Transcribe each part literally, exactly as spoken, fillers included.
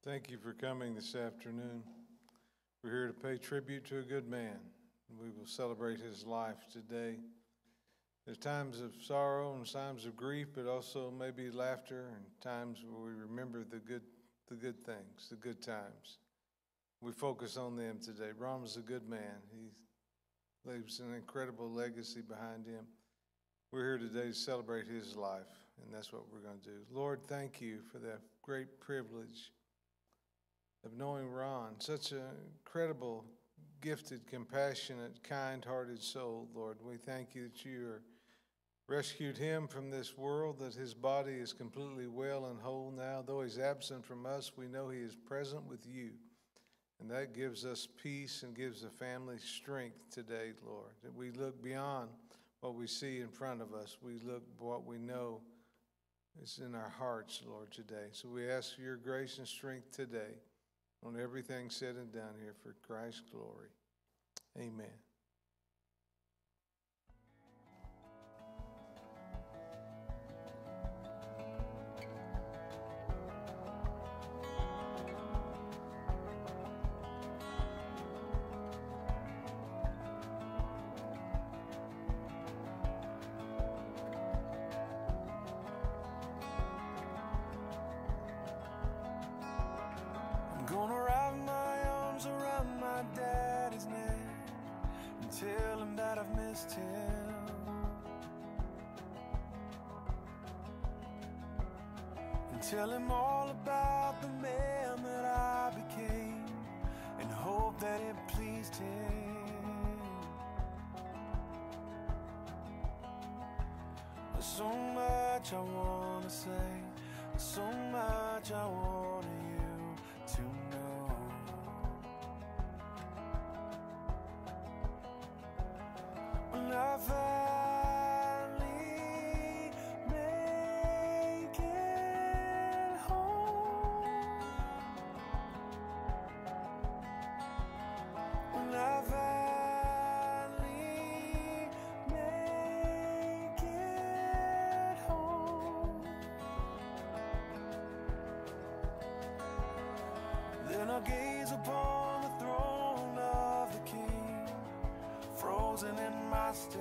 Thank you for coming this afternoon. We're here to pay tribute to a good man. We will celebrate his life today. There's times of sorrow and times of grief, but also maybe laughter and times where we remember the good, the good things, the good times. We focus on them today. Ron was a good man. He leaves an incredible legacy behind him. We're here today to celebrate his life, and that's what we're going to do. Lord, thank you for that great privilege of knowing Ron, such an incredible, gifted, compassionate, kind-hearted soul, Lord. We thank you that you are rescued him from this world, that his body is completely well and whole now. Though he's absent from us, we know he is present with you. And that gives us peace and gives the family strength today, Lord, that we look beyond what we see in front of us. We look what we know is in our hearts, Lord, today. So we ask for your grace and strength today on everything said and done here for Christ's glory. Amen. Tell him that I've missed him. And tell him all about the man that I became, and hope that it pleased him. There's so much I want to say, there's so much I want you to know. When I finally make it home, when I finally make it home, then I'll gaze upon the throne of the King, frozen in my steps,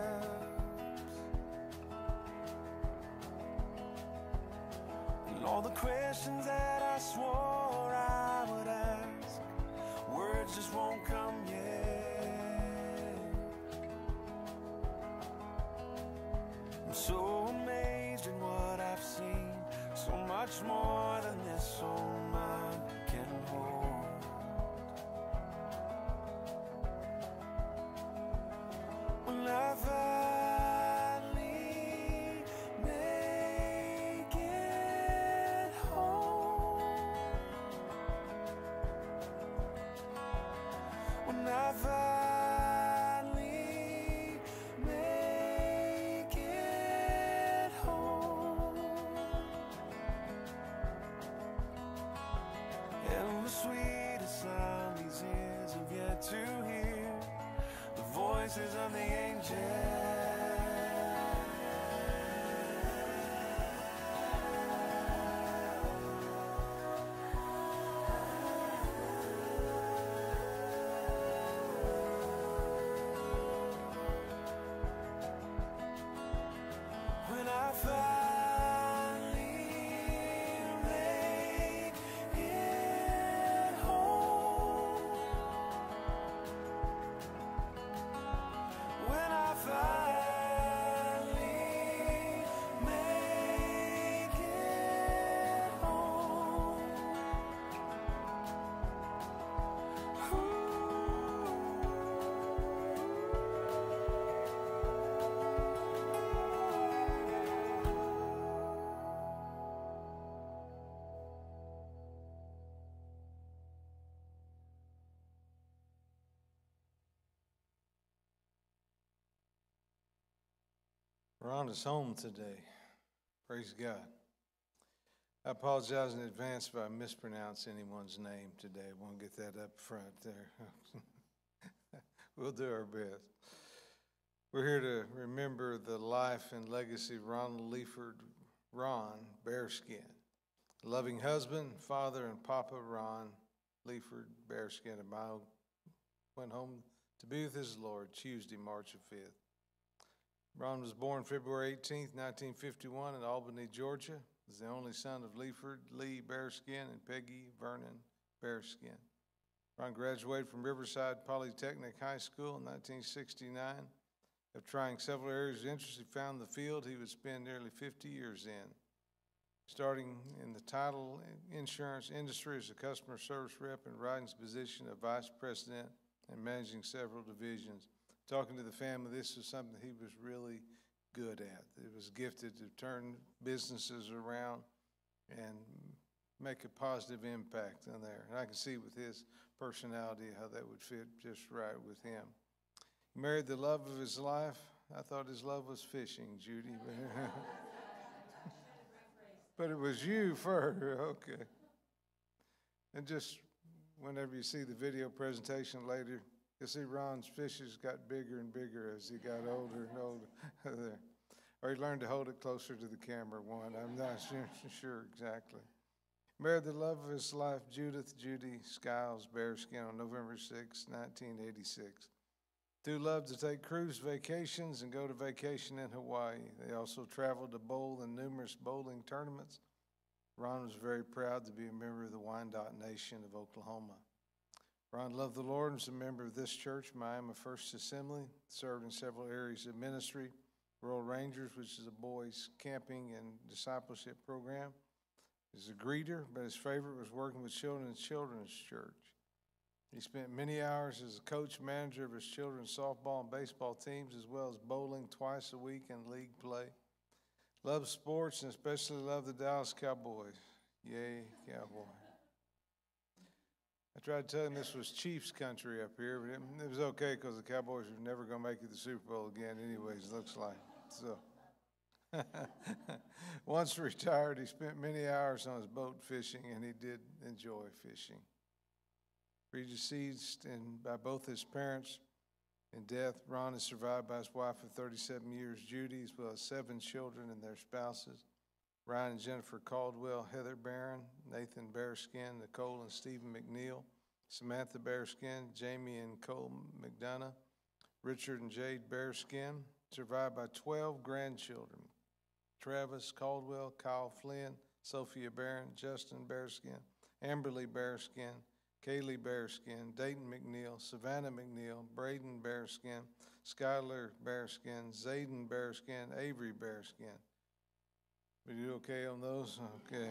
and all the questions that I swore I would ask, words just won't come yet. I'm so amazed at what I've seen, so much more than this soul mind can hold. When I finally make it home, when I finally make it home, and the sweetest sound these ears have yet to hear, the voices of the angels. When I finally make it home, when I finally make it home, Ron is home today. Praise God. I apologize in advance if I mispronounce anyone's name today. I won't get that up front there. We'll do our best. We're here to remember the life and legacy of Ronald Leaford, Ron Bearskin. loving husband, father, and Papa Ron Leaford Bearskin and I went home to be with his Lord Tuesday, March the fifth. Ron was born February eighteenth, nineteen fifty-one in Albany, Georgia. He was the only son of Leaford Lee Bearskin and Peggy Vernon Bearskin. Ron graduated from Riverside Polytechnic High School in nineteen sixty-nine. After trying several areas of interest, he found the field he would spend nearly fifty years in. Starting in the title insurance industry as a customer service rep and riding his position of vice president and managing several divisions. Talking to the family, this was something he was really good at. He was gifted to turn businesses around and make a positive impact on there. And I can see with his personality how that would fit just right with him. He married the love of his life. I thought his love was fishing, Judy. But it was you first, okay. And just whenever you see the video presentation later, you'll see Ron's fishes got bigger and bigger as he got older and older. Or he learned to hold it closer to the camera one. I'm not sure, sure exactly. Married the love of his life, Judith Judy Skiles Bearskin, on November sixth, nineteen eighty-six. Two loved to take cruise vacations and go to vacation in Hawaii. They also traveled to bowl in numerous bowling tournaments. Ron was very proud to be a member of the Wyandotte Nation of Oklahoma. Ron loved the Lord and was a member of this church, Miami First Assembly, served in several areas of ministry, Royal Rangers, which is a boys' camping and discipleship program. He's a greeter, but his favorite was working with children in children's church. He spent many hours as a coach manager of his children's softball and baseball teams, as well as bowling twice a week in league play. Loved sports and especially loved the Dallas Cowboys. Yay, Cowboy. I tried to tell him this was Chiefs country up here, but it, it was okay because the Cowboys were never going to make it to the Super Bowl again anyways, looks like. So, once retired, he spent many hours on his boat fishing, and he did enjoy fishing. Predeceased in, by both his parents in death, Ron is survived by his wife of thirty-seven years, Judy, as well as seven children and their spouses. Ryan and Jennifer Caldwell, Heather Barron, Nathan Bearskin, Nicole and Stephen McNeil, Samantha Bearskin, Jamie and Cole McDonough, Richard and Jade Bearskin, survived by twelve grandchildren, Travis Caldwell, Kyle Flynn, Sophia Barron, Justin Bearskin, Amberly Bearskin, Kaylee Bearskin, Dayton McNeil, Savannah McNeil, Braden Bearskin, Skylar Bearskin, Zayden Bearskin, Avery Bearskin. Were you okay on those? Okay.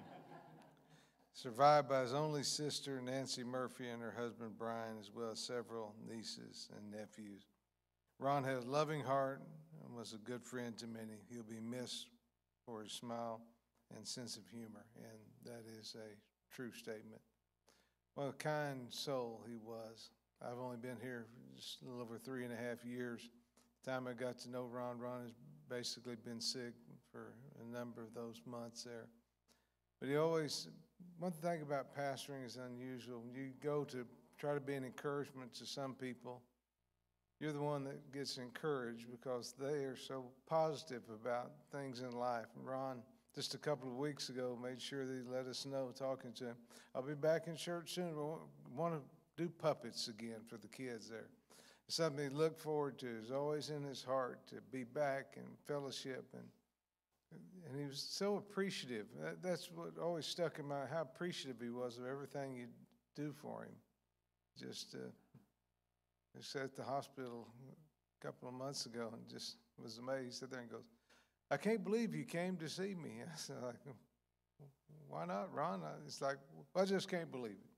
Survived by his only sister, Nancy Murphy, and her husband, Brian, as well as several nieces and nephews. Ron had a loving heart and was a good friend to many. He'll be missed for his smile and sense of humor, and that is a true statement. What a kind soul he was. I've only been here just a little over three and a half years. The time I got to know Ron, Ron has basically been sick for a number of those months there. But he always, one thing about pastoring is unusual. When you go to try to be an encouragement to some people, you're the one that gets encouraged because they are so positive about things in life. And Ron, just a couple of weeks ago, made sure that he let us know, talking to him, I'll be back in church soon. We want to do puppets again for the kids there. It's something he looked forward to. It's always in his heart to be back and fellowship. And, and he was so appreciative. That, that's what always stuck in my mind, how appreciative he was of everything you do for him. Just uh, he sat at the hospital a couple of months ago and just was amazed. He sat there and goes, I can't believe you came to see me. I said, like, why not, Ron? It's like, well, I just can't believe it.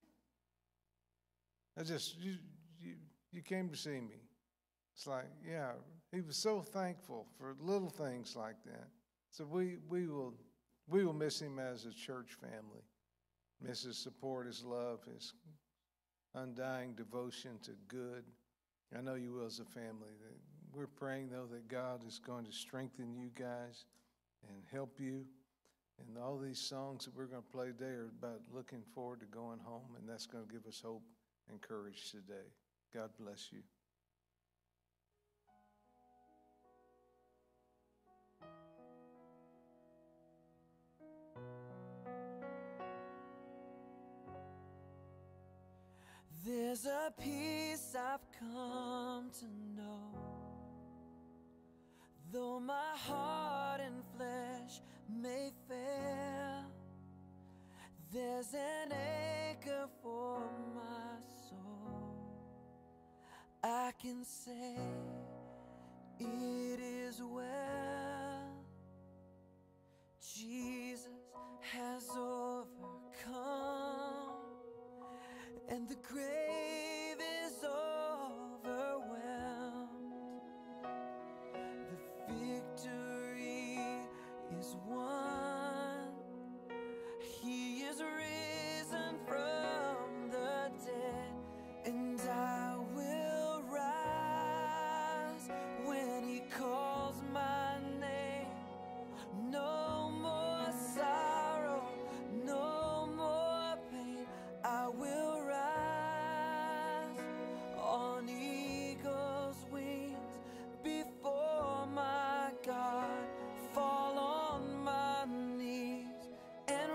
I just, you, you, you came to see me. It's like, yeah, he was so thankful for little things like that. So we, we will, we will miss him as a church family. Miss his support, his love, his undying devotion to good. I know you will as a family. We're praying, though, that God is going to strengthen you guys and help you. And all these songs that we're going to play today are about looking forward to going home, and that's going to give us hope and courage today. God bless you. a peace I've come to know. Though my heart and flesh may fail, there's an anchor for my soul. I can say it is well. Jesus has overcome, and the grave is overwhelmed. The victory is won. He is risen from the dead, and I will rise when he calls my name. No more sorrow, no more pain. I will rise on eagle's wings before my God, fall on my knees and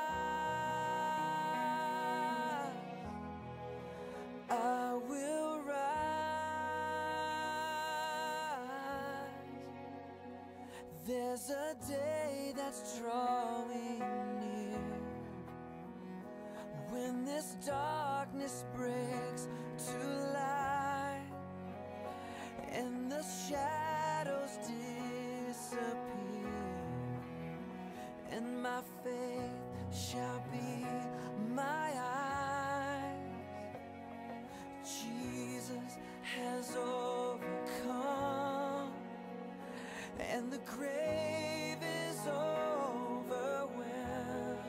rise. I will rise. There's a day that's drawing near, when this darkness breaks to light, and the shadows disappear, and my faith shall be my eyes. Jesus has overcome, and the grave is overwhelmed.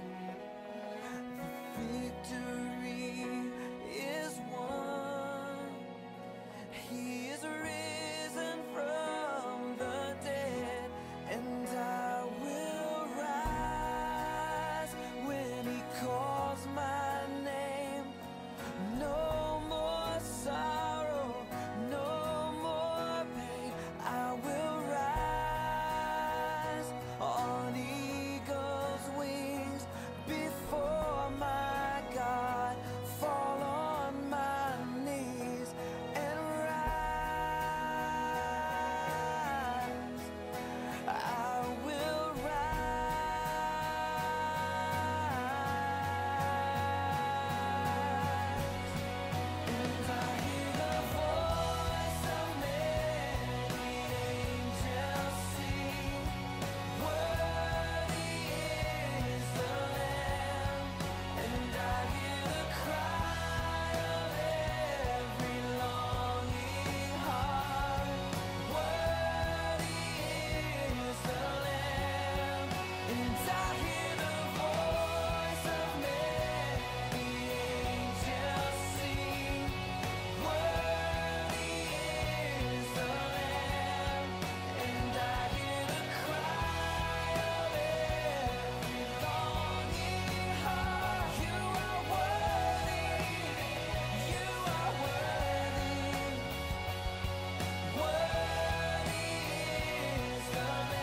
The victory is won. He is risen from the dead, and I will rise when he calls my name. No more sorrow, no more pain. I will rise on eagle's wings before my God, fall on my knees and rise. I will rise. And I hear the voice of many angels sing, worthy is the Lamb. And I hear the cry of every longing heart, worthy is the Lamb. And I hear the voice of many angels sing, worthy is the Lamb. And I hear the cry of every longing heart, you are worthy, you are worthy, worthy is the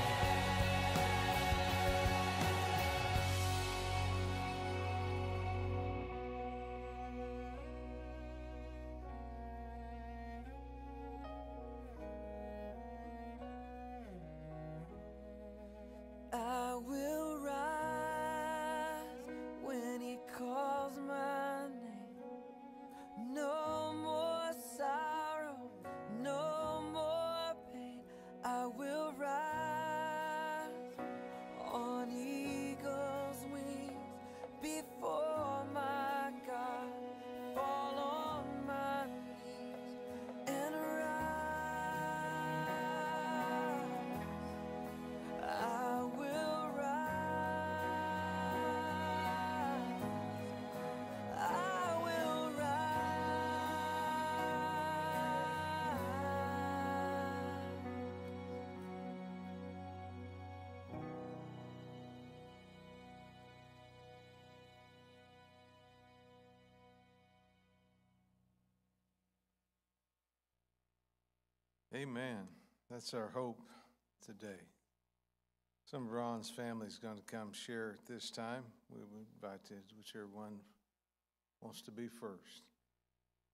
I will rise when he calls my name. No more sorrow, no more pain. I will rise on eagle's wings before my God, fall on my knees and rise. I will rise. I will rise. Amen. That's our hope today. Some of Ron's family is going to come share at this time. We would invite whichever one wants to be first.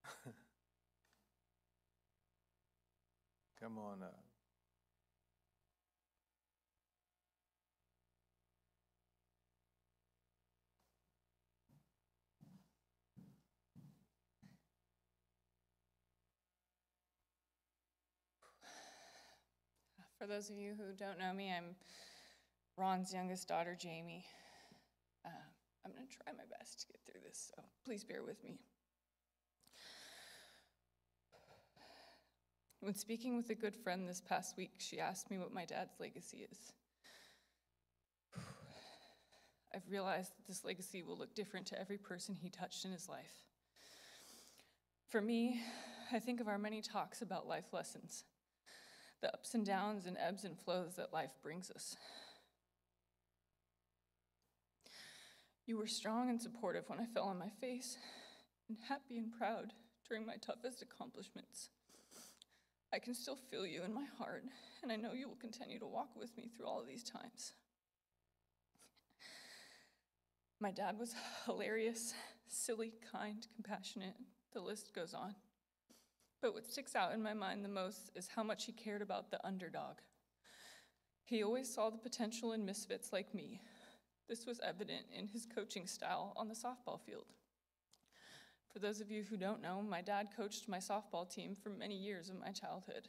Come on up. For those of you who don't know me, I'm Ron's youngest daughter, Jamie. Uh, I'm going to try my best to get through this, so please bear with me. When speaking with a good friend this past week, she asked me what my dad's legacy is. I've realized that this legacy will look different to every person he touched in his life. For me, I think of our many talks about life lessons, the ups and downs and ebbs and flows that life brings us. You were strong and supportive when I fell on my face, and happy and proud during my toughest accomplishments. I can still feel you in my heart, and I know you will continue to walk with me through all of these times. My dad was hilarious, silly, kind, compassionate. The list goes on. But what sticks out in my mind the most is how much he cared about the underdog. He always saw the potential in misfits like me. This was evident in his coaching style on the softball field. For those of you who don't know, my dad coached my softball team for many years of my childhood.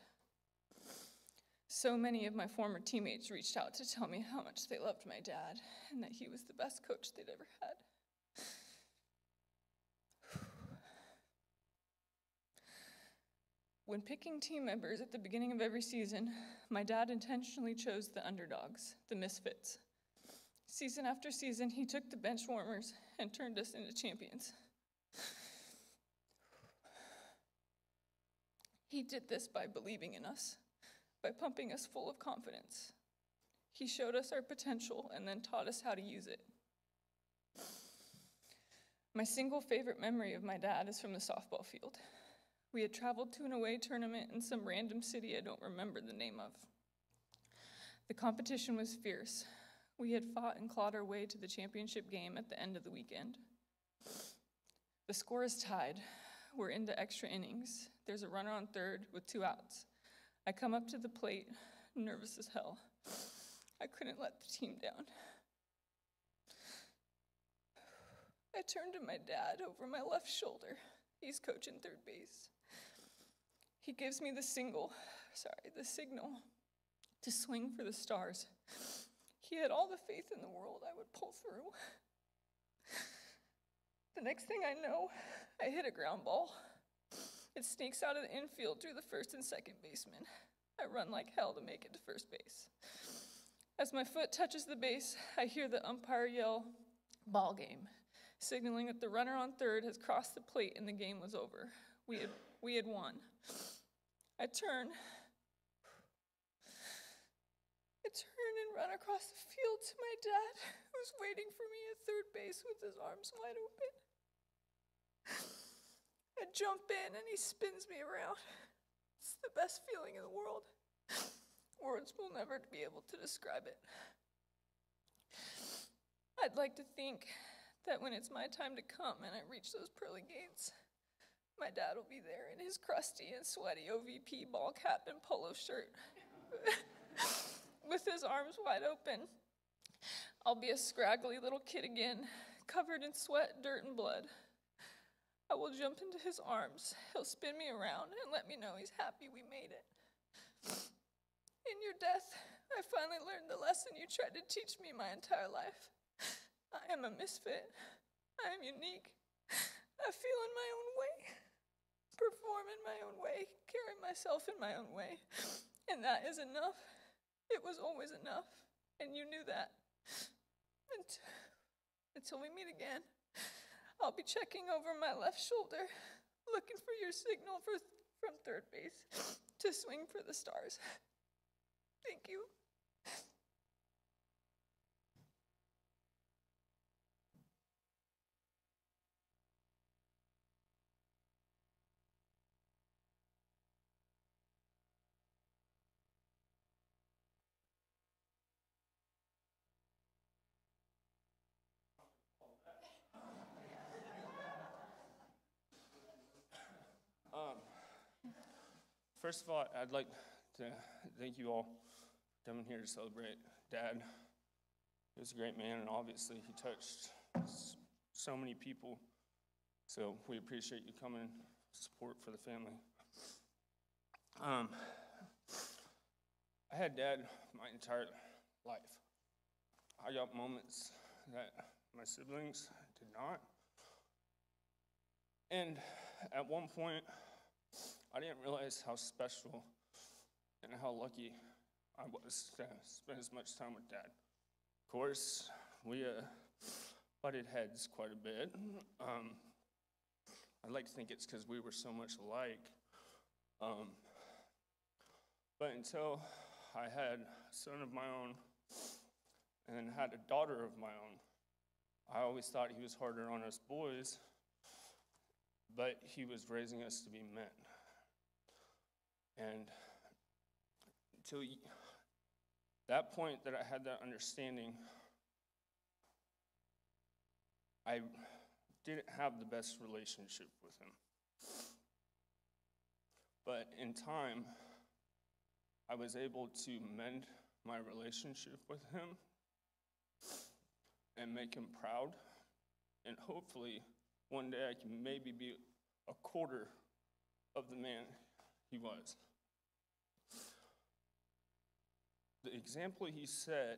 So many of my former teammates reached out to tell me how much they loved my dad and that he was the best coach they'd ever had. When picking team members at the beginning of every season, my dad intentionally chose the underdogs, the misfits. Season after season, he took the bench warmers and turned us into champions. He did this by believing in us, by pumping us full of confidence. He showed us our potential and then taught us how to use it. My single favorite memory of my dad is from the softball field. We had traveled to an away tournament in some random city I don't remember the name of. The competition was fierce. We had fought and clawed our way to the championship game at the end of the weekend. The score is tied. We're into extra innings. There's a runner on third with two outs. I come up to the plate, nervous as hell. I couldn't let the team down. I turned to my dad over my left shoulder. He's coaching third base. He gives me the single, sorry, the signal to swing for the stars. He had all the faith in the world I would pull through. The next thing I know, I hit a ground ball. It sneaks out of the infield through the first and second baseman. I run like hell to make it to first base. As my foot touches the base, I hear the umpire yell, "Ball game," signaling that the runner on third has crossed the plate and the game was over. We had, we had won. I turn. I turn and run across the field to my dad, who's waiting for me at third base with his arms wide open. I jump in and he spins me around. It's the best feeling in the world. Words will never be able to describe it. I'd like to think that when it's my time to come and I reach those pearly gates, my dad will be there in his crusty and sweaty O V P ball cap and polo shirt with his arms wide open. I'll be a scraggly little kid again, covered in sweat, dirt, and blood. I will jump into his arms. He'll spin me around and let me know he's happy we made it. In your death, I finally learned the lesson you tried to teach me my entire life. I am a misfit. I am unique. I feel in my own way, perform in my own way, carry myself in my own way. And that is enough. It was always enough, and you knew that. And until we meet again, I'll be checking over my left shoulder, looking for your signal for, from third base to swing for the stars. Thank you. first of all, I'd like to thank you all for coming here to celebrate Dad. He was a great man, and obviously he touched s- so many people. So we appreciate you coming, support for the family. Um, I had Dad my entire life. I got moments that my siblings did not. And at one point, I didn't realize how special and how lucky I was to spend as much time with Dad. Of course, we uh, butted heads quite a bit. Um, I'd like to think it's because we were so much alike. Um, but until I had a son of my own and then had a daughter of my own, I always thought he was harder on us boys, but he was raising us to be men. And until y- that point that I had that understanding, I didn't have the best relationship with him. But in time, I was able to mend my relationship with him and make him proud. And hopefully, one day I can maybe be a quarter of the man he was. The example he set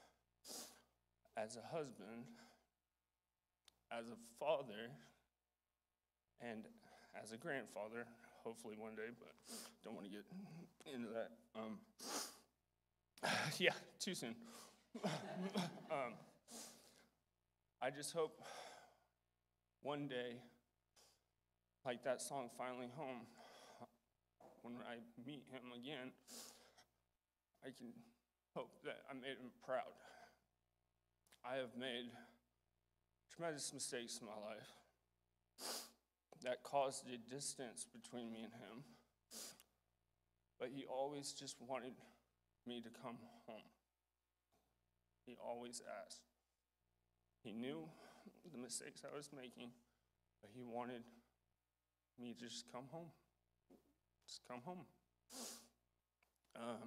as a husband, as a father, and as a grandfather, hopefully one day, but don't want to get into that. Um, yeah, too soon. um, I just hope one day, like that song, Finally Home, when I meet him again, I can hope that I made him proud. I have made tremendous mistakes in my life that caused a distance between me and him, but he always just wanted me to come home. He always asked. He knew the mistakes I was making, but he wanted me to just come home. Just come home. Um,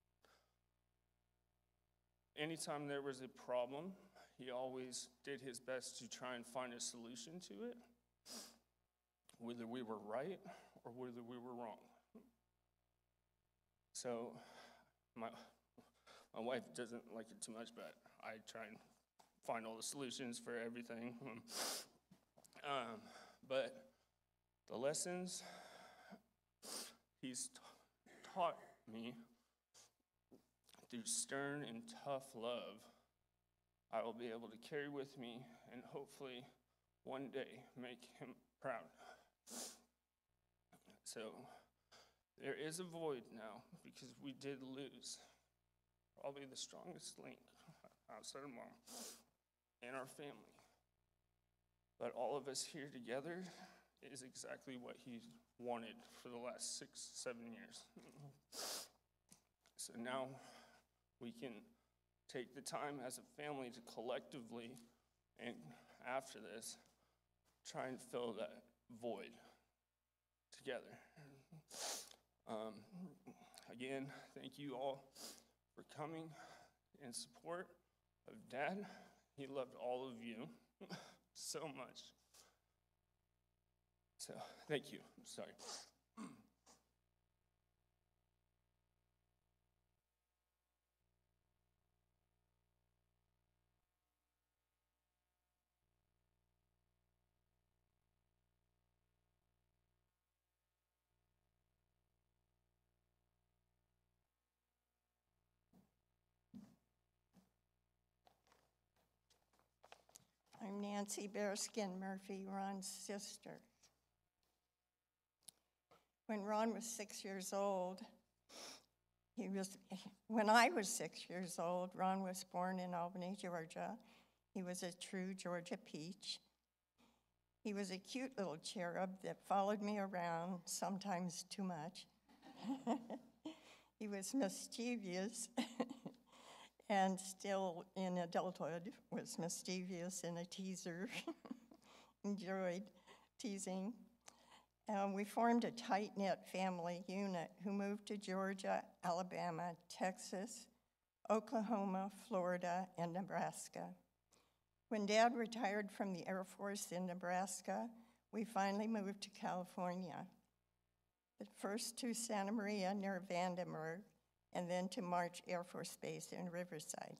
anytime there was a problem, he always did his best to try and find a solution to it, whether we were right or whether we were wrong. So my my wife doesn't like it too much, but I try and find all the solutions for everything. Um, but the lessons he's t- taught me through stern and tough love, I will be able to carry with me and hopefully one day make him proud. So there is a void now because we did lose probably the strongest link outside of mom in our family. But all of us here together is exactly what he wanted for the last six, seven years. So now we can take the time as a family to collectively, and after this, try and fill that void together. Um, again, thank you all for coming in support of Dad. He loved all of you so much. So, thank you. I'm sorry. I'm Nancy Bearskin Murphy, Ron's sister. When Ron was six years old, he was, when I was six years old, Ron was born in Albany, Georgia. He was a true Georgia peach. He was a cute little cherub that followed me around, sometimes too much. He was mischievous and still in adulthood was mischievous and a teaser, enjoyed teasing. Uh, we formed a tight-knit family unit who moved to Georgia, Alabama, Texas, Oklahoma, Florida, and Nebraska. When Dad retired from the Air Force in Nebraska, we finally moved to California. But first to Santa Maria near Vandenberg, and then to March Air Force Base in Riverside.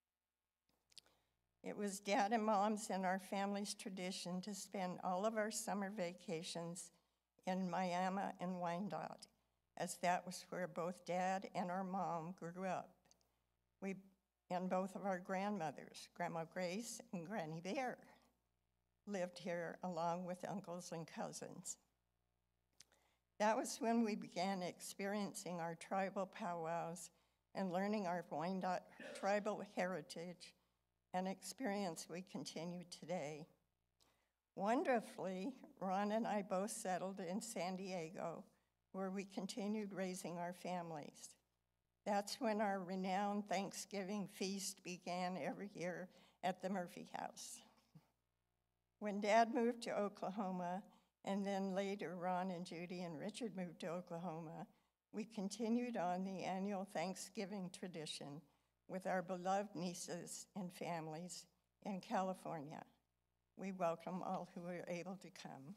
It was Dad and Mom's and our family's tradition to spend all of our summer vacations in Miami and Wyandotte, as that was where both Dad and our mom grew up. We, and both of our grandmothers, Grandma Grace and Granny Bear, lived here along with uncles and cousins. That was when we began experiencing our tribal powwows and learning our Wyandotte tribal heritage, an experience we continue today. Wonderfully, Ron and I both settled in San Diego, where we continued raising our families. That's when our renowned Thanksgiving feast began every year at the Murphy House. When Dad moved to Oklahoma, and then later Ron and Judy and Richard moved to Oklahoma, we continued on the annual Thanksgiving tradition with our beloved nieces and families in California. We welcome all who are able to come.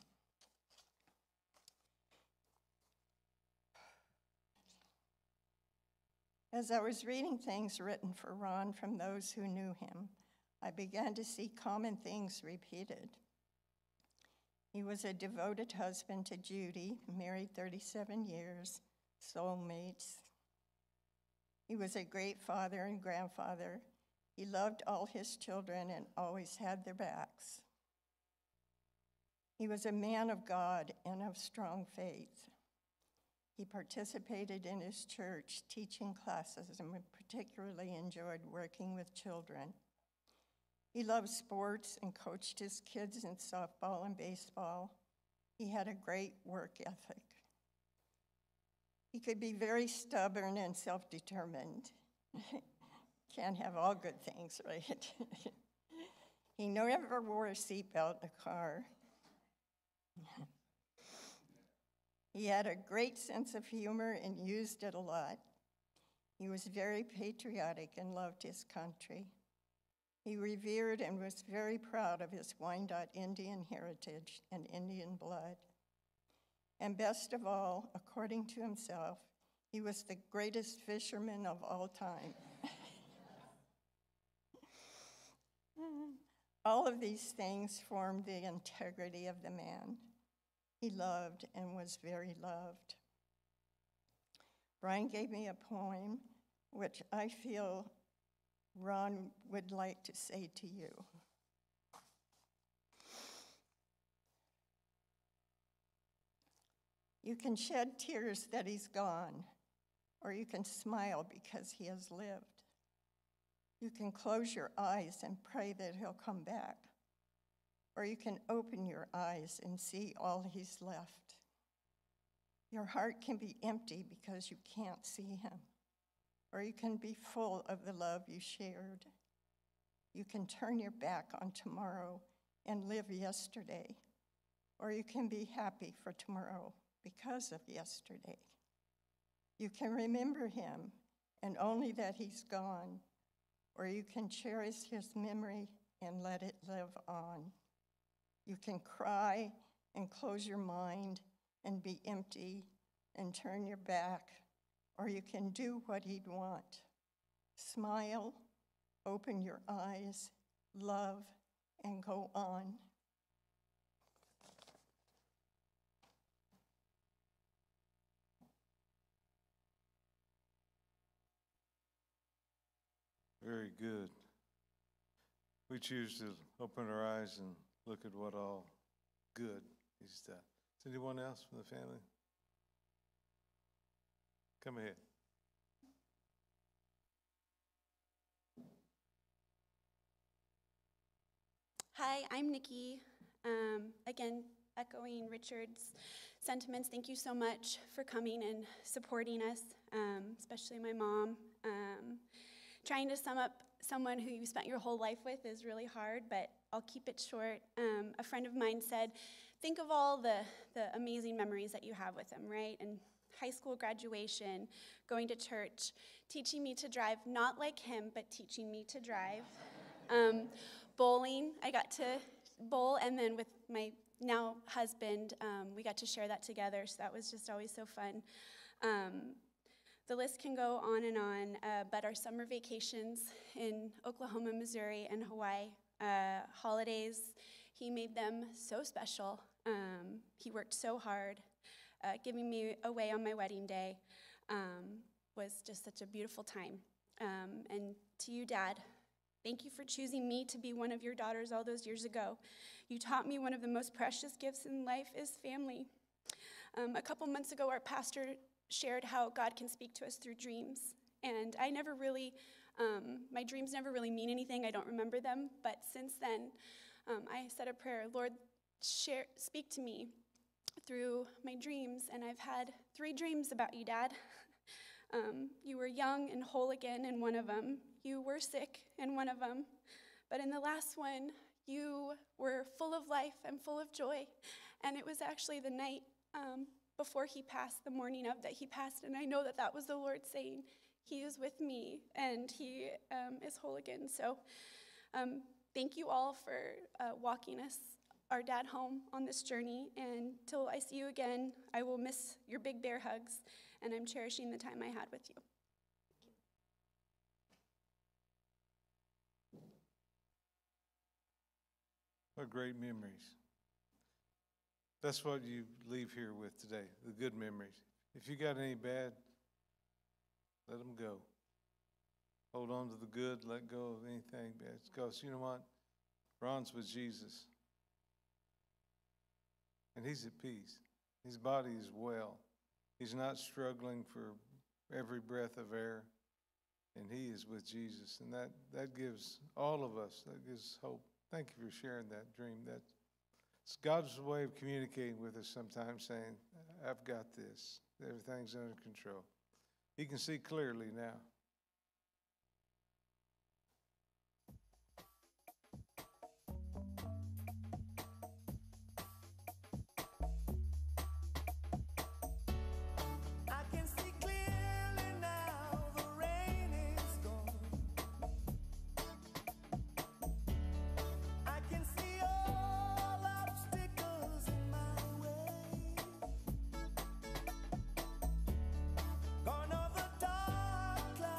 As I was reading things written for Ron from those who knew him, I began to see common things repeated. He was a devoted husband to Judy, married thirty-seven years, soulmates. He was a great father and grandfather. He loved all his children and always had their backs. He was a man of God and of strong faith. He participated in his church teaching classes and particularly enjoyed working with children. He loved sports and coached his kids in softball and baseball. He had a great work ethic. He could be very stubborn and self-determined. Can't have all good things, right? He never wore a seatbelt in a car. He had a great sense of humor and used it a lot. He was very patriotic and loved his country. He revered and was very proud of his Wyandotte Indian heritage and Indian blood. And best of all, according to himself, he was the greatest fisherman of all time. All of these things formed the integrity of the man. He loved and was very loved. Brian gave me a poem which I feel Ron would like to say to you. You can shed tears that he's gone, or you can smile because he has lived. You can close your eyes and pray that he'll come back, or you can open your eyes and see all he's left. Your heart can be empty because you can't see him, or you can be full of the love you shared. You can turn your back on tomorrow and live yesterday, or you can be happy for tomorrow because of yesterday. You can remember him and only that he's gone, or you can cherish his memory and let it live on. You can cry and close your mind and be empty and turn your back, or you can do what he'd want. Smile, open your eyes, love, and go on. Very good. We choose to open our eyes and look at what all good he's done. Is anyone else from the family? Come ahead. Hi, I'm Nikki. Um, again, echoing Richard's sentiments, thank you so much for coming and supporting us, um, especially my mom. Um, trying to sum up someone who you spent your whole life with is really hard, but I'll keep it short. Um, a friend of mine said, think of all the, the amazing memories that you have with him, right? And high school graduation, going to church, teaching me to drive, not like him, but teaching me to drive. Um, bowling, I got to bowl, and then with my now husband, um, we got to share that together, so that was just always so fun. Um, the list can go on and on, uh, but our summer vacations in Oklahoma, Missouri, and Hawaii, uh, holidays, he made them so special. Um, he worked so hard. Uh, giving me away on my wedding day um, was just such a beautiful time. Um, and to you, Dad, thank you for choosing me to be one of your daughters all those years ago. You taught me one of the most precious gifts in life is family. Um, a couple months ago, our pastor shared how God can speak to us through dreams. And I never really, um, my dreams never really mean anything. I don't remember them. But since then, um, I said a prayer, Lord, share, speak to me through my dreams, and I've had three dreams about you, Dad. Um, you were young and whole again in one of them. You were sick in one of them. But in the last one, you were full of life and full of joy. And it was actually the night um, before he passed, the morning of that he passed, and I know that that was the Lord saying, he is with me, and he um, is whole again. So um, thank you all for uh, walking us our dad home on this journey, and till I see you again, I will miss your big bear hugs, and I'm cherishing the time I had with you. What great memories. That's what you leave here with today, the good memories. If you got any bad, let them go. Hold on to the good, let go of anything bad. Because you know what? Ron's with Jesus. And he's at peace. His body is well. He's not struggling for every breath of air. And he is with Jesus. And that, that gives all of us, that gives hope. Thank you for sharing that dream. That's God's way of communicating with us sometimes, saying, I've got this. Everything's under control. He can see clearly now. Gone over dark clouds.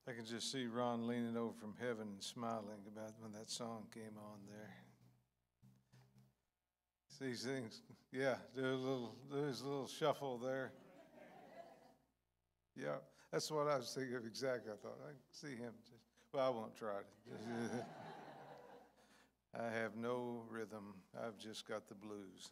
I can just see Ron leaning over from heaven and smiling about when that song came on there. See these things, yeah, do a little, do his little shuffle there. Yeah, that's what I was thinking of exactly. I thought, I can see him just, well, I won't try it. I have no rhythm. I've just got the blues.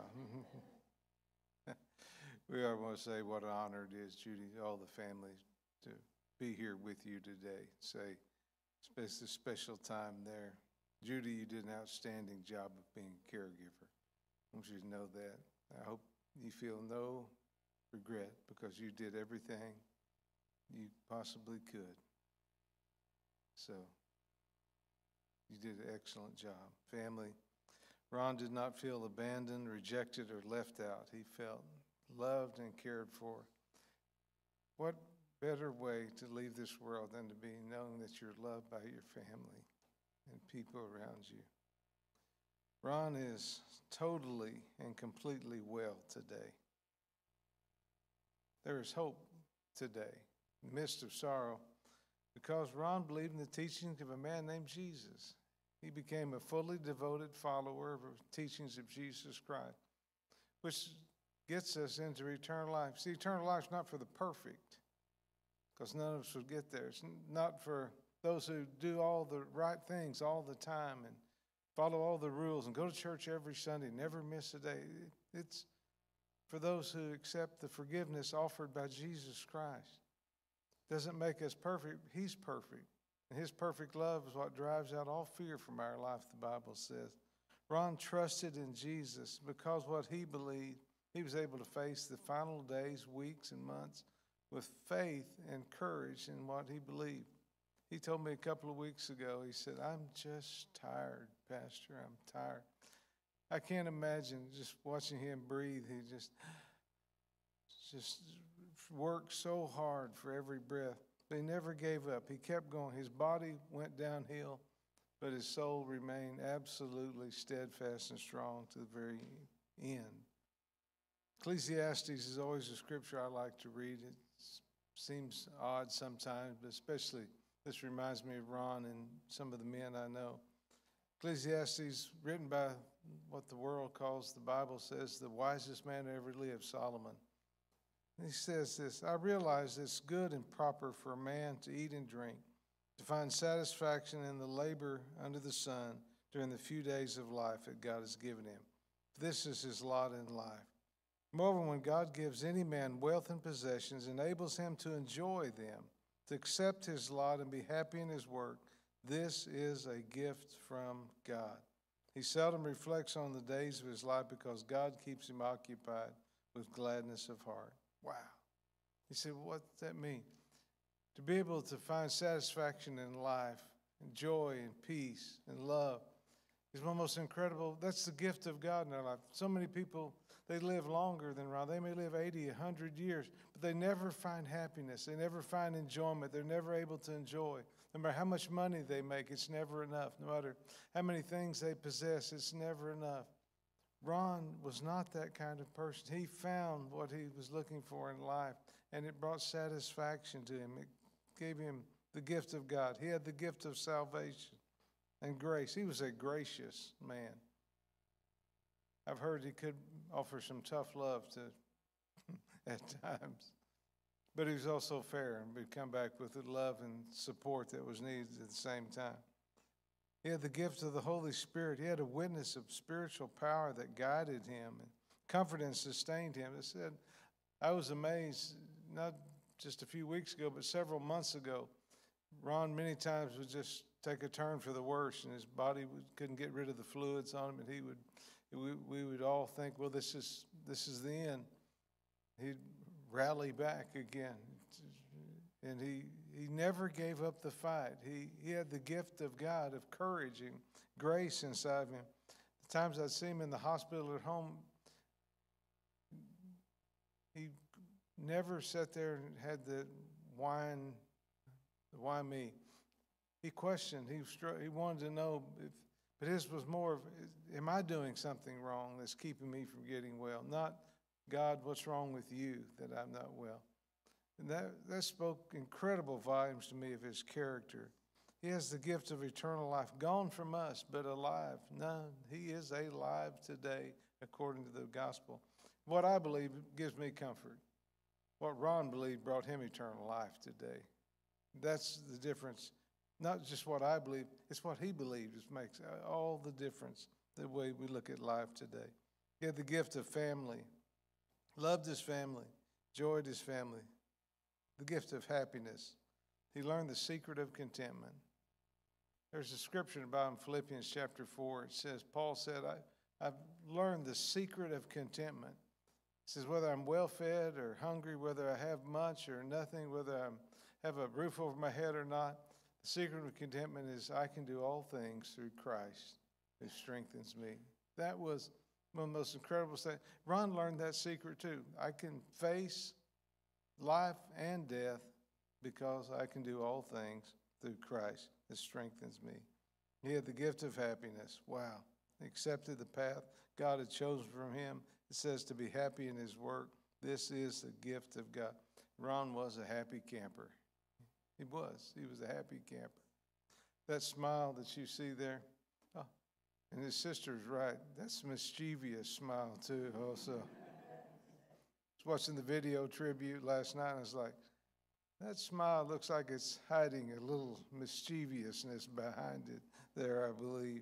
We are going to say what an honor it is, Judy, all the family, to be here with you today. Say, it's a special time there. Judy, you did an outstanding job of being a caregiver. I want you to know that. I hope you feel no regret because you did everything you possibly could. So, you did an excellent job. Family, Ron did not feel abandoned, rejected, or left out. He felt loved and cared for. What better way to leave this world than to be knowing that you're loved by your family and people around you? Ron is totally and completely well today. There is hope today in the midst of sorrow because Ron believed in the teachings of a man named Jesus. He became a fully devoted follower of the teachings of Jesus Christ, which gets us into eternal life. See, eternal life is not for the perfect, because none of us will get there. It's not for those who do all the right things all the time and follow all the rules and go to church every Sunday, never miss a day. It's for those who accept the forgiveness offered by Jesus Christ. Doesn't make us perfect. He's perfect. And his perfect love is what drives out all fear from our life, the Bible says. Ron trusted in Jesus because what he believed, he was able to face the final days, weeks, and months with faith and courage in what he believed. He told me a couple of weeks ago, he said, I'm just tired, Pastor, I'm tired. I can't imagine just watching him breathe. He just, just worked so hard for every breath. But he never gave up. He kept going. His body went downhill, but his soul remained absolutely steadfast and strong to the very end. Ecclesiastes is always a scripture I like to read. It seems odd sometimes, but especially this reminds me of Ron and some of the men I know. Ecclesiastes, written by what the world calls, the Bible says, the wisest man who ever lived, Solomon. He says this, I realize it's good and proper for a man to eat and drink, to find satisfaction in the labor under the sun during the few days of life that God has given him. This is his lot in life. Moreover, when God gives any man wealth and possessions, enables him to enjoy them, to accept his lot and be happy in his work, this is a gift from God. He seldom reflects on the days of his life because God keeps him occupied with gladness of heart. Wow. He said, what does that mean? To be able to find satisfaction in life, and joy and peace and love is one of the most incredible, that's the gift of God in our life. So many people, they live longer than Ron. They may live eighty, one hundred years, but they never find happiness. They never find enjoyment. They're never able to enjoy. No matter how much money they make, it's never enough. No matter how many things they possess, it's never enough. Ron was not that kind of person. He found what he was looking for in life, and it brought satisfaction to him. It gave him the gift of God. He had the gift of salvation and grace. He was a gracious man. I've heard he could offer some tough love to at times, but he was also fair and would come back with the love and support that was needed at the same time. He had the gift of the Holy Spirit. He had a witness of spiritual power that guided him and comforted and sustained him. It said, I was amazed, not just a few weeks ago, but several months ago. Ron many times would just take a turn for the worse, and his body would, couldn't get rid of the fluids on him, and he would, we, we would all think, well, this is this is the end. He'd rally back again, and he he never gave up the fight. He he had the gift of God, of courage and grace inside of him. The times I'd see him in the hospital at home, he never sat there and had the whine, the why me. He questioned. He he wanted to know, if, but his was more of, am I doing something wrong that's keeping me from getting well? Not, God, what's wrong with you that I'm not well? And that, that spoke incredible volumes to me of his character. He has the gift of eternal life, gone from us, but alive. None. He is alive today, according to the gospel. What I believe gives me comfort. What Ron believed brought him eternal life today. That's the difference. Not just what I believe, it's what he believed. It makes all the difference, the way we look at life today. He had the gift of family, loved his family, enjoyed his family, the gift of happiness. He learned the secret of contentment. There's a scripture about in Philippians chapter four. It says, Paul said, I, I've learned the secret of contentment. It says, whether I'm well-fed or hungry, whether I have much or nothing, whether I have a roof over my head or not, the secret of contentment is I can do all things through Christ who strengthens me. That was one of the most incredible things. Ron learned that secret too. I can face life and death because I can do all things through Christ that strengthens me. He had the gift of happiness. Wow. He accepted the path God had chosen from him. It says to be happy in his work. This is the gift of God. Ron was a happy camper. He was. He was a happy camper. That smile that you see there, oh, and his sister's right. That's a mischievous smile too also. I was watching the video tribute last night and I was like, that smile looks like it's hiding a little mischievousness behind it there, I believe.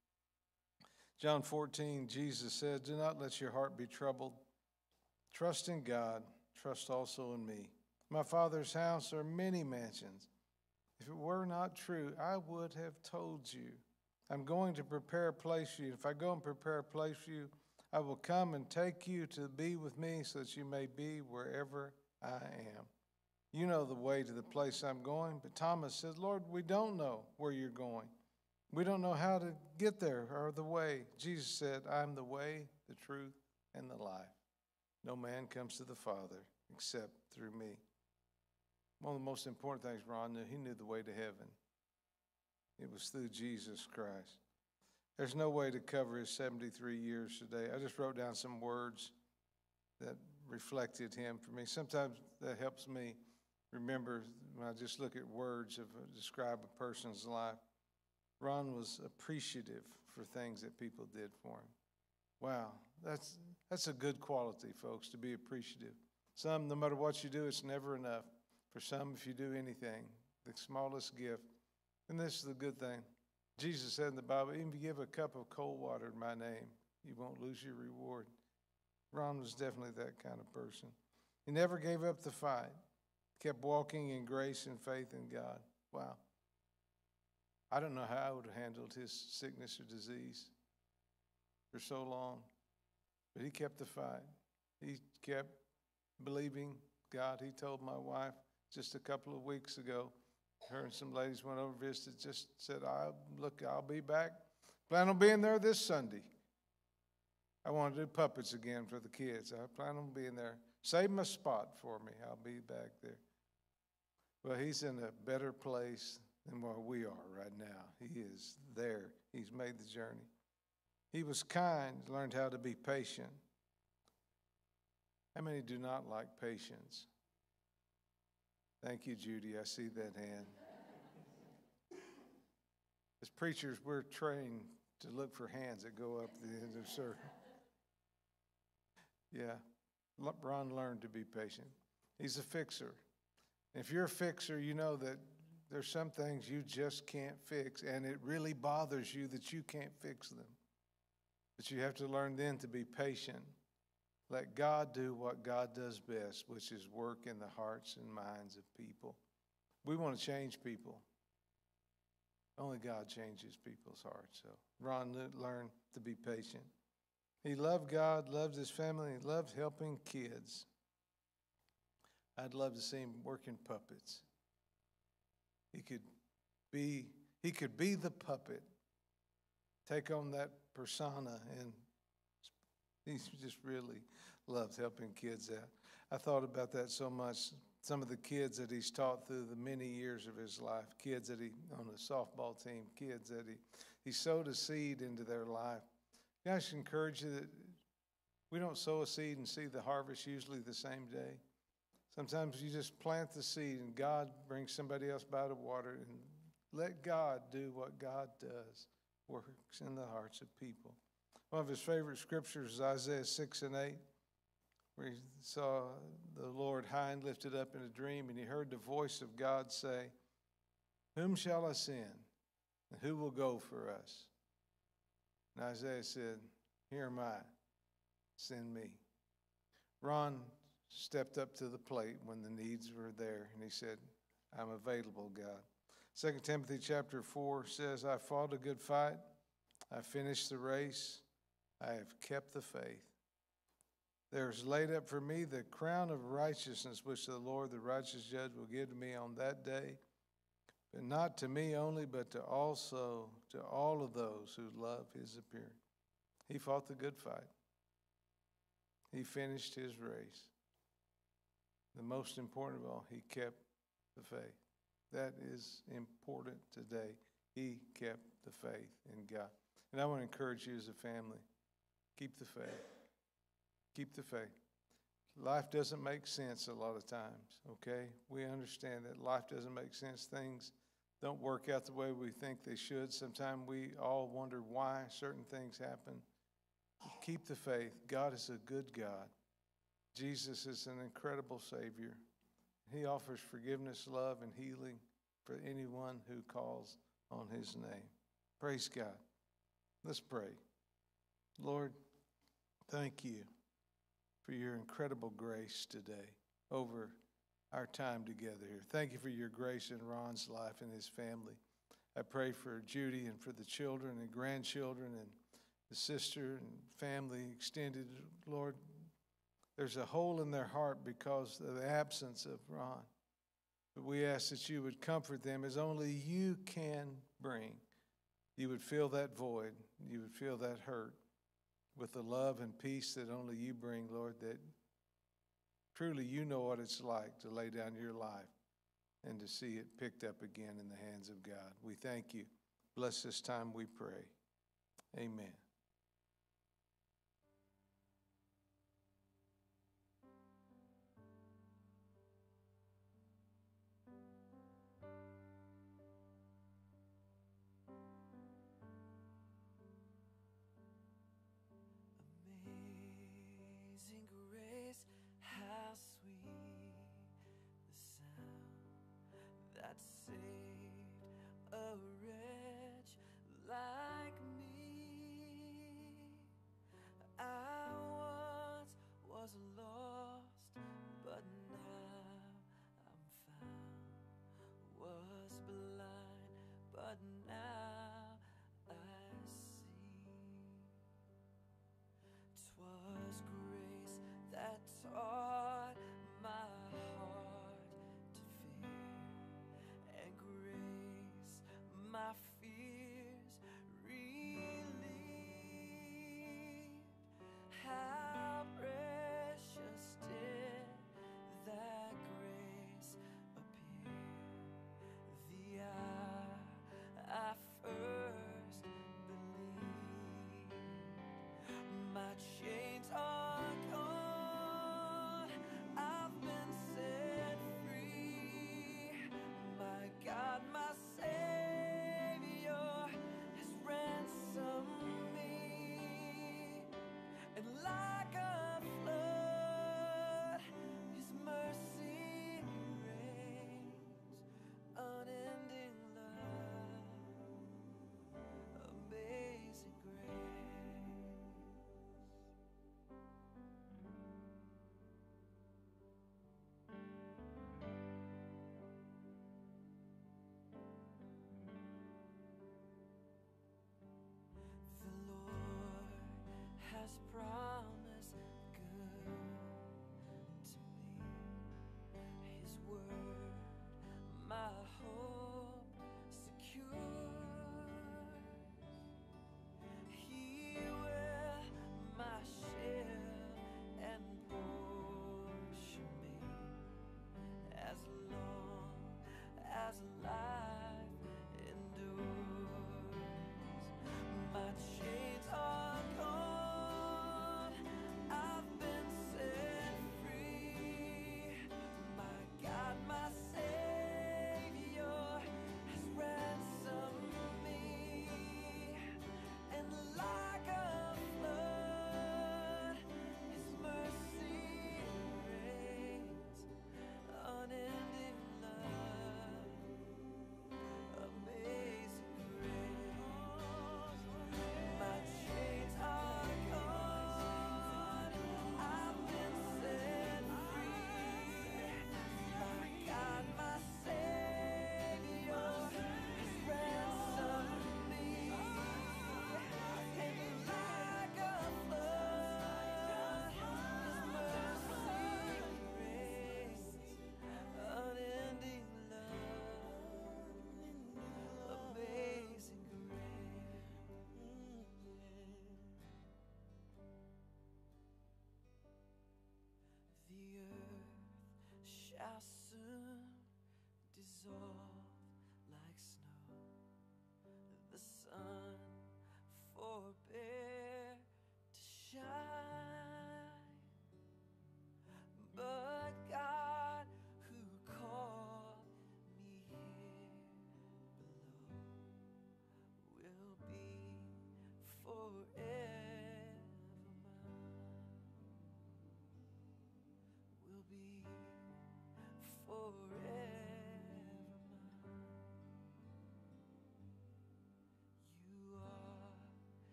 John fourteen, Jesus said, do not let your heart be troubled. Trust in God. Trust also in me. My Father's house are many mansions. If it were not true, I would have told you. I'm going to prepare a place for you. If I go and prepare a place for you, I will come and take you to be with me so that you may be wherever I am. You know the way to the place I'm going. But Thomas said, Lord, we don't know where you're going. We don't know how to get there or the way. Jesus said, I'm the way, the truth, and the life. No man comes to the Father except through me. One of the most important things Ron knew, he knew the way to heaven. It was through Jesus Christ. There's no way to cover his seventy-three years today. I just wrote down some words that reflected him for me. Sometimes that helps me remember when I just look at words of describe a person's life. Ron was appreciative for things that people did for him. Wow, that's that's a good quality, folks, to be appreciative. Some, no matter what you do, it's never enough. For some, if you do anything, the smallest gift, and this is the good thing. Jesus said in the Bible, even if you give a cup of cold water in my name, you won't lose your reward. Ron was definitely that kind of person. He never gave up the fight. Kept walking in grace and faith in God. Wow. I don't know how I would have handled his sickness or disease for so long, but he kept the fight. He kept believing God. He told my wife just a couple of weeks ago, her and some ladies went over to visit, just said, I, look, I'll be back. Plan on being there this Sunday. I want to do puppets again for the kids. I plan on being there. Save my spot for me. I'll be back there. Well, he's in a better place than where we are right now. He is there. He's made the journey. He was kind, learned how to be patient. How many do not like patience? Thank you, Judy. I see that hand. As preachers, we're trained to look for hands that go up at the end of the service. Yeah, Ron learned to be patient. He's a fixer. If you're a fixer, you know that there's some things you just can't fix, and it really bothers you that you can't fix them. But you have to learn then to be patient. Let God do what God does best, which is work in the hearts and minds of people. We want to change people. Only God changes people's hearts. So Ron learned to be patient. He loved God, loved his family, he loved helping kids. I'd love to see him working puppets. He could be, he could be the puppet, take on that persona, and he just really loved helping kids out. I thought about that so much. Some of the kids that he's taught through the many years of his life, kids that he, on the softball team, kids that he, he sowed a seed into their life. Can I just encourage you that we don't sow a seed and see the harvest usually the same day. Sometimes you just plant the seed and God brings somebody else by to water it, and let God do what God does, works in the hearts of people. One of his favorite scriptures is Isaiah six and eight, where he saw the Lord high and lifted up in a dream, and he heard the voice of God say, "Whom shall I send? And who will go for us?" And Isaiah said, "Here am I, send me." Ron stepped up to the plate when the needs were there, and he said, "I'm available, God." Second Timothy chapter four says, "I fought a good fight, I finished the race, I have kept the faith. There is laid up for me the crown of righteousness, which the Lord, the righteous judge, will give to me on that day, but not to me only, but to also to all of those who love his appearing." He fought the good fight. He finished his race. The most important of all, he kept the faith. That is important today. He kept the faith in God. And I want to encourage you as a family, keep the faith. Keep the faith. Life doesn't make sense a lot of times, okay? We understand that life doesn't make sense. Things don't work out the way we think they should. Sometimes we all wonder why certain things happen. Keep the faith. God is a good God. Jesus is an incredible Savior. He offers forgiveness, love, and healing for anyone who calls on his name. Praise God. Let's pray. Lord, thank you for your incredible grace today over our time together here. Thank you for your grace in Ron's life and his family. I pray for Judy and for the children and grandchildren and the sister and family extended. Lord, there's a hole in their heart because of the absence of Ron. But we ask that you would comfort them as only you can bring. You would fill that void. You would fill that hurt with the love and peace that only you bring, Lord, that truly you know what it's like to lay down your life and to see it picked up again in the hands of God. We thank you. Bless this time, we pray. Amen. Amazing grace, how sweet the sound that saved a wretch like me.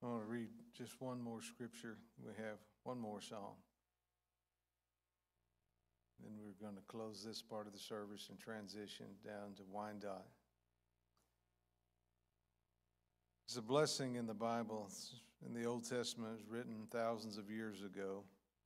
I want to read just one more scripture. We have one more song. Then we're going to close this part of the service and transition down to Wyandotte. It's a blessing in the Bible. It's in the Old Testament. It was written thousands of years ago.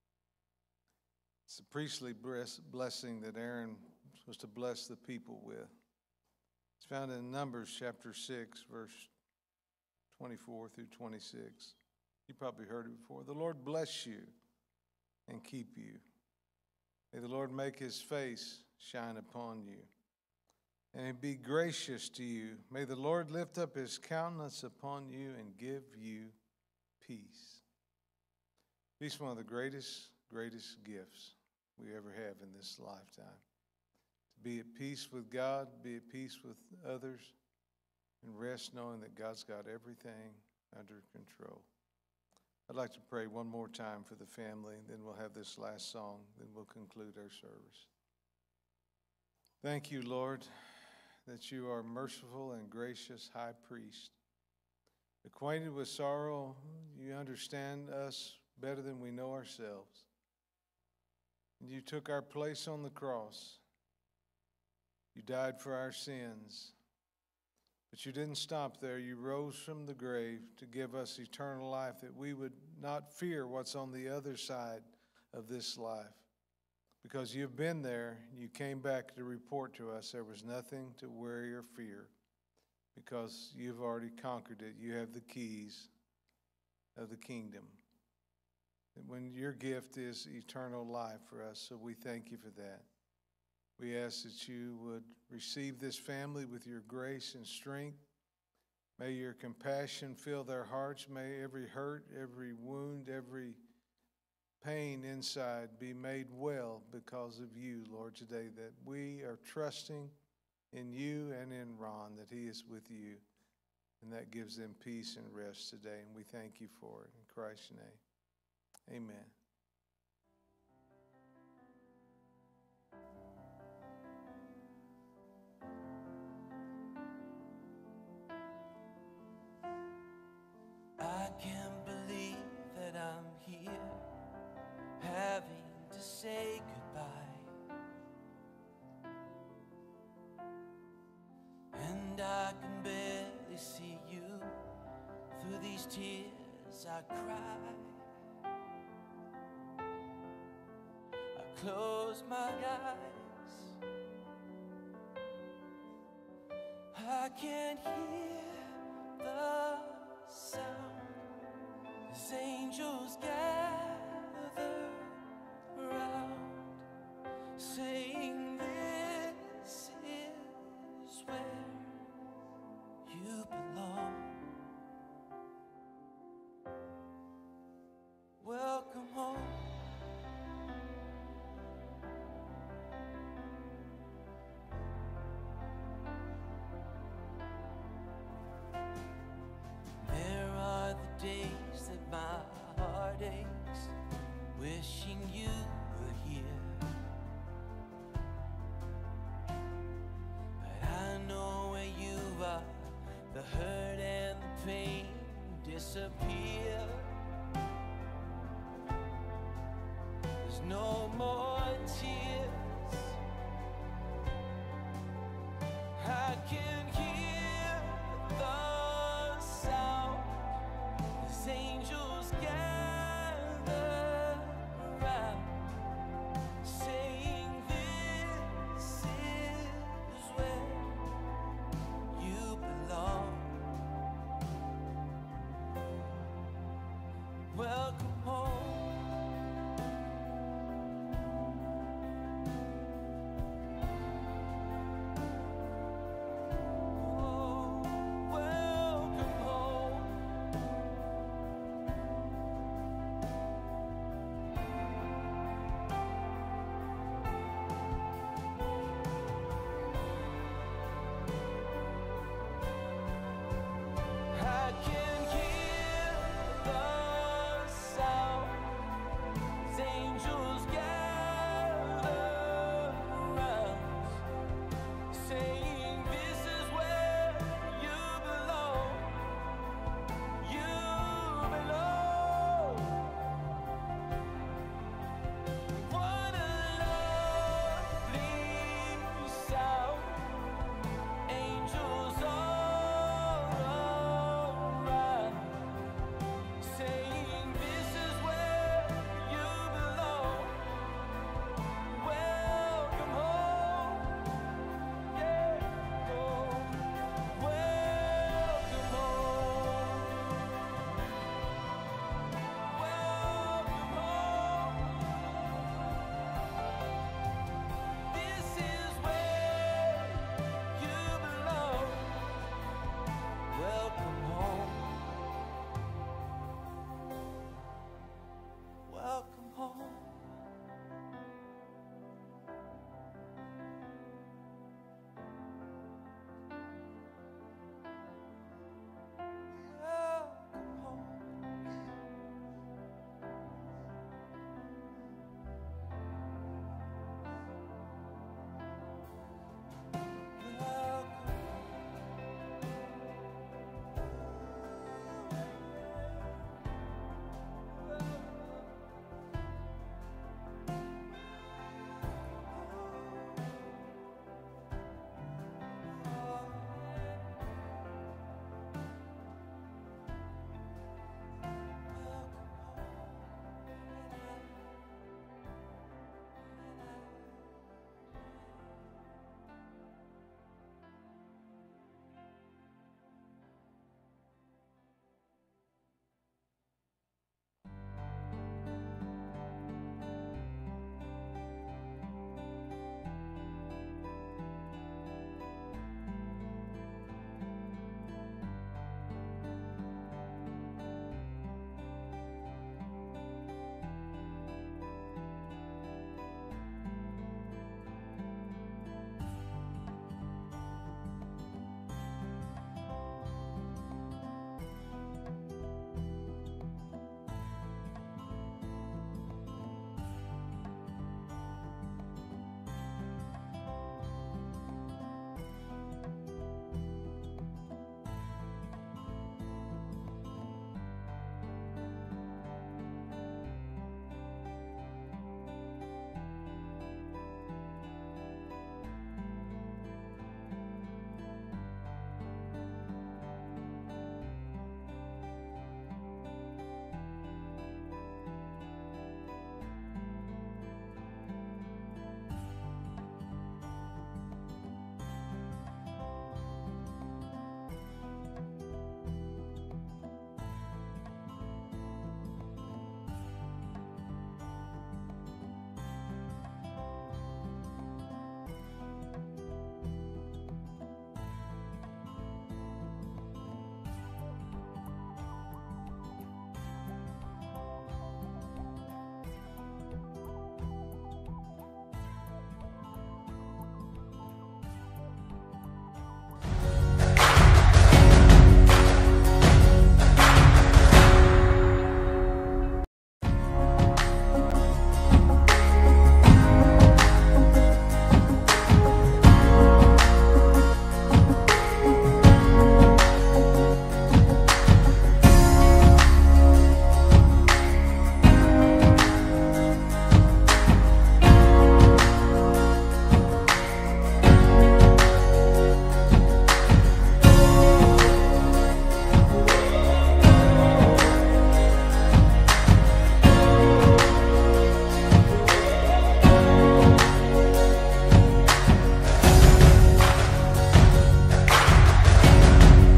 It's a priestly blessing that Aaron was to bless the people with. It's found in Numbers chapter six, verse twenty-four through twenty-six. You probably heard it before. The Lord bless you and keep you. May the Lord make his face shine upon you and be gracious to you. May the Lord lift up his countenance upon you and give you peace. Peace is one of the greatest, greatest gifts we ever have in this lifetime. To be at peace with God, be at peace with others, and rest knowing that God's got everything under control. I'd like to pray one more time for the family, and then we'll have this last song, then we'll conclude our service. Thank you, Lord, that you are merciful and gracious high priest. Acquainted with sorrow, you understand us better than we know ourselves. And you took our place on the cross. You died for our sins. But you didn't stop there. You rose from the grave to give us eternal life, that we would not fear what's on the other side of this life. Because you've been there, you came back to report to us there was nothing to worry or fear, because you've already conquered it. You have the keys of the kingdom. And when your gift is eternal life for us, so we thank you for that. We ask that you would receive this family with your grace and strength. May your compassion fill their hearts. May every hurt, every wound, every pain inside be made well because of you, Lord, today, that we are trusting in you and in Ron, that he is with you, and that gives them peace and rest today, and we thank you for it. In Christ's name, amen. I can't believe that I'm here, having to say goodbye. And I can barely see you through these tears I cry. I close my eyes, I can't hear the sound as angels gather round, saying this is where you belong.